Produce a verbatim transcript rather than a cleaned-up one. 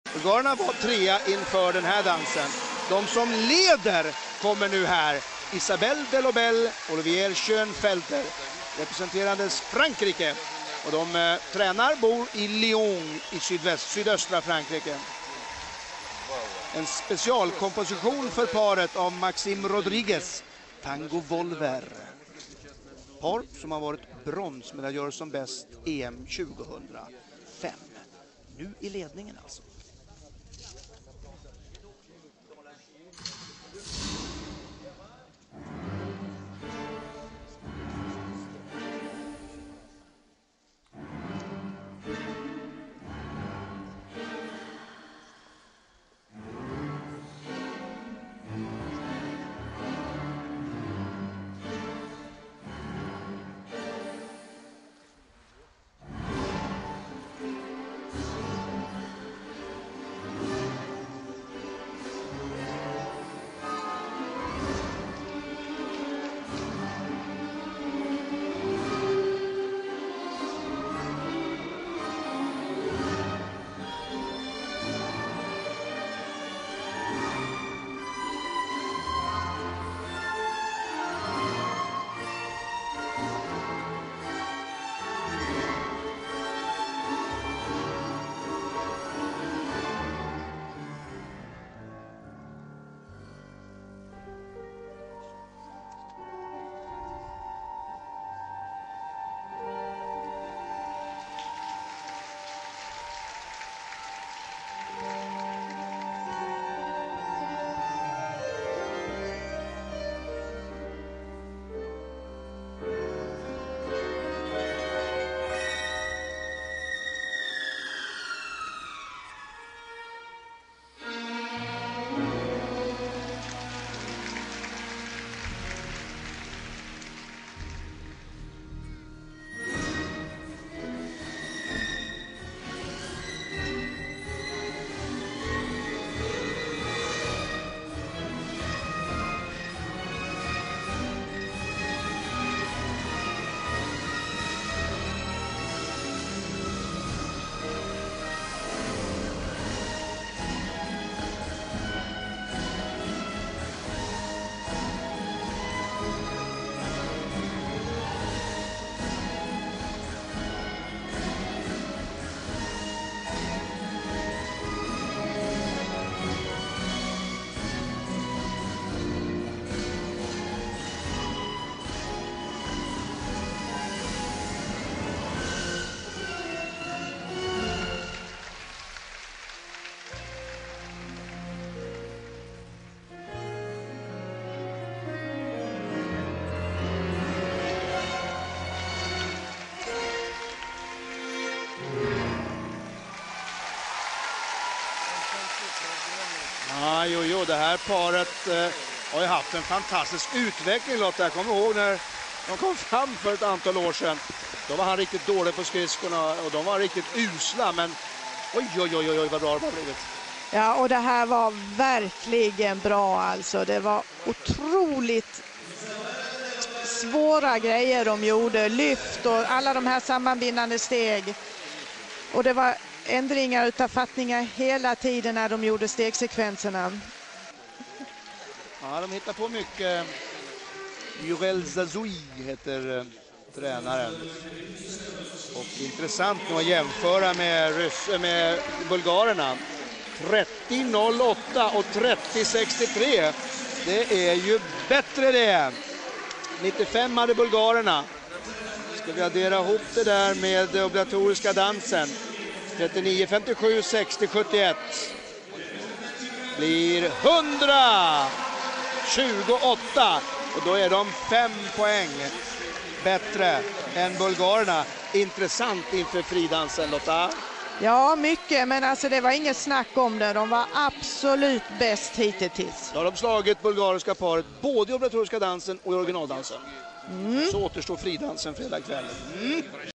Bulgarerna var trea inför den här dansen. De som leder kommer nu här. Isabelle Delobel, Olivier Schönfelder, representerandes Frankrike. Och de eh, tränar, bor i Lyon i sydväst, sydöstra Frankrike. En specialkomposition för paret av Maxime Rodriguez, Tango Volver. Par som har varit bronsmedaljör som bäst E M tjugohundrafem. Nu i ledningen alltså. Ja, jo, jo, det här paret eh, har ju haft en fantastisk utveckling, Lotta. Jag kommer ihåg när de kom fram för ett antal år sedan. Då var han riktigt dålig på skridskorna och de var riktigt usla. Men oj, oj, oj, oj, vad bra det har blivit. Ja, och det här var verkligen bra alltså. Det var otroligt svåra grejer de gjorde. Lyft och alla de här sammanbindande steg. Och det var ändringar utav fattningar hela tiden när de gjorde stegsekvenserna. Ja, de hittar på mycket. Jurel Zazoui heter eh, tränaren. Och intressant nu att jämföra med, ryss, med bulgarerna. trettio noll åtta och trettio sextiotre. Det är ju bättre det. nittiofem hade bulgarerna. Ska vi addera ihop det där med den obligatoriska dansen. trettionio femtiosju sextio sjuttioett. Blir hundra tjugoåtta. Och då är de fem poäng bättre än bulgarerna. Intressant inför fridansen, Lotta. Ja, mycket, men alltså det var inget snack om det. De var absolut bäst hittills. Då har de slagit bulgariska paret både i obligatoriska dansen och i originaldansen. Mm. Så återstår fridansen fredag kväll. Mm.